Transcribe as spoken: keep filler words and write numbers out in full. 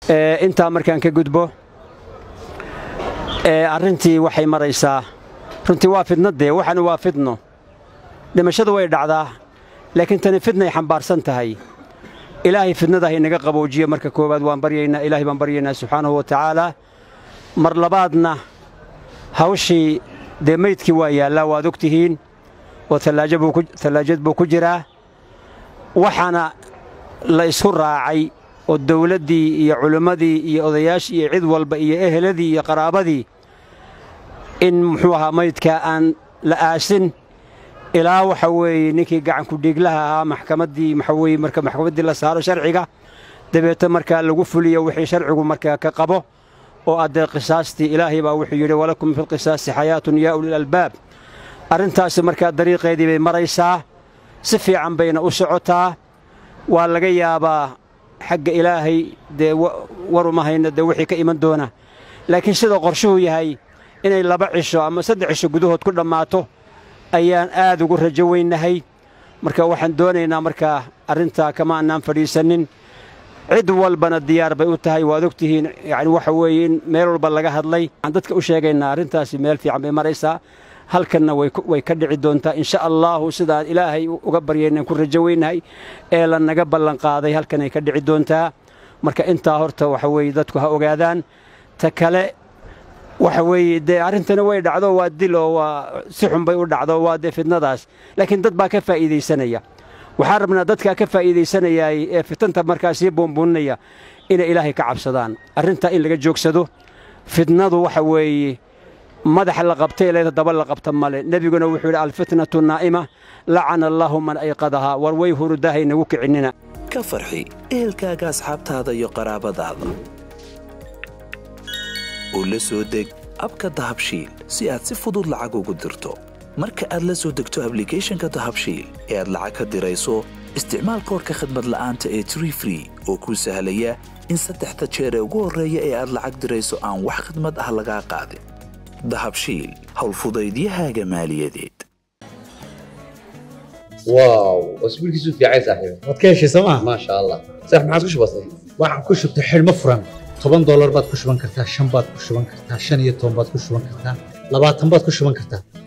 intaa markaan ka gudbo arrintii waxay maraysaa runtii waa fidnadee waxaana waa fidno dhimashadu way dhacdaa laakiin tani fidnay xambaarsan tahay ilaahay fidnada inaga qaboojiyo marka koowaad waan baryaynaa ilaahay baan baryaynaa subxaanahu wa tacaala mar labaadna hawshii dee maydkii waa yaallaa waad ogtihiin oo tallaajad buu ku jiraa waxaana la isku raacay oo dawladdii iyo culimmadii iyo odayaashii iyo cid walba iyo eheladii iyo qaraabadii in muxuu ahaa maydka aan la aasin ilaa waxa weeye ninkii gacanku dhiiglaha ahaa maxkamaddii waxa weeye marka maxkamaddii la saaro sharciga dabeeta markaa lagu fuliyo wixii sharcigu markaa ka qabo oo addee qisaastii ilaahay baa wuxuu yidhi walakum fi lqisaasi xayaatun yaa ulil albaab arrintaasi markaa dariiqeedii bay maraysaa si fiican bayna u socotaa waa laga yaabaa xagga ilaahay dee war uma hayno dee wixii ka iman doona laakiin sida qorshuhu yahay inay laba cisho ama saddex cisho gudahood ku dhammaato ayaan aad ugu rajo weynahay marka waxaan doonaynaa markaa arrintaa kama annaan fadhiisanin cid walbana diyaar bay u tahay waad ogtihiin yani waxa weeye in meel walba laga hadlay waxaan dadka u sheegaynaa arrintaasi meel fiican bay maraysaa halkanna way ka dhici doontaa insha allahu sidaan ilaahay uga baryaynan ku rajo weynahay ee la naga ballan qaaday halkanay ka dhici doontaa marka intaa horta waxa weeye dadku ha ogaadaan ta kale waxa weeye dee arrintana way dhacdo waa dil oo waa si xun bay u dhacdo waa dee fidnadaas laakiin dad baa ka faa'iidaysanaya waxaan rabnaa dadkaa ka faa'iidaysanayay ee fitanta markaa sii buunbuuninaya inay ilaahay ka cabsadaan arrintaa in laga joogsado fidnadu waxa weeye madaxa la qabtay ilaa daba la qabta male nabiguna wuxuu yidhi alfitnatu naa'ima lacana allahu man ayqadahaa war way hurudaahay nagu kicinina ka farxi ehelkaaga asxaabtaada iyo qaraabadaada oo la soo deg abka dahabshiil si aad si fudud lacag ugu dirto marka aad la soo degto ablicathonka dahabshiil ee aad lacag ka dirayso isticmaal koodhka khadmad la'aanta ee tree free oo kuu sahlaya in saddexda jeer ee ugu horreeya ee aad lacag dirayso aan wax khidmad ah lagaa qaadin dahabshiil howlfudaydiyahaaga maaliyadeed واو اسبوعك في عايز صاحبي waad ka heshay sooma ما شاء الله صح ما عاد كش بسيط waxaan ku shubtay xilmo furan toban doolar baad ku shuban kartaa shan baad ku shuban kartaa shan iyo toban baad ku shuban kartaa labaatan baad ku shuban kartaa